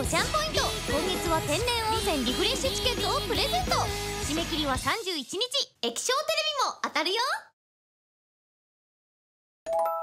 チャンポイント。今月は天然温泉リフレッシュチケットをプレゼント。締め切りは31日。液晶テレビも当たるよ。